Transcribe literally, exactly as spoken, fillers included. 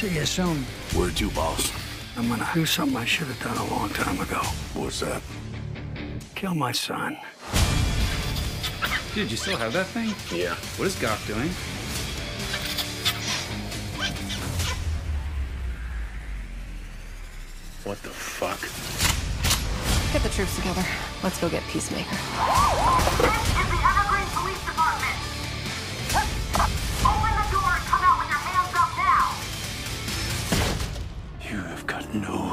See you soon. Where to, boss? I'm gonna do something I should have done a long time ago. What's that? Kill my son. Dude, you still have that thing? Yeah. What is Goff doing? What the fuck? Get the troops together. Let's go get Peacemaker. This is the Evergreen Police Department. Open the door and come out with your hands up now. You have got no